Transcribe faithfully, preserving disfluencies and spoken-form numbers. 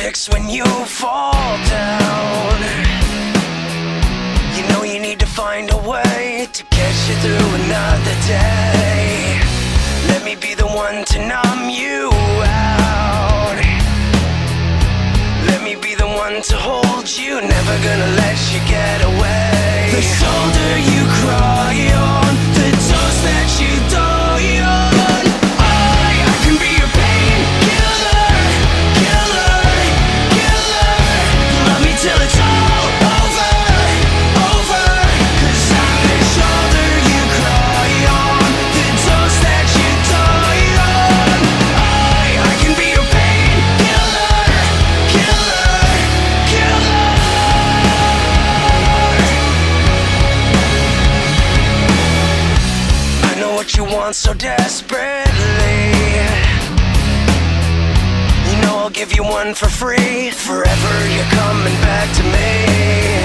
fix when you fall down. You know you need to find a way to get you through another day. Let me be the one to numb you out. Let me be the one to hold you, never gonna let you get away. The shoulder you cry on, the dust that you die on. I, I can be your painkiller, killer, killer. Love me till it's all over, over. Cause I'm the shoulder you cry on, the dust that you die on. I, I can be your painkiller, killer, killer. I know what you want so desperately. You know I'll give you one for free. Forever you're coming back to me.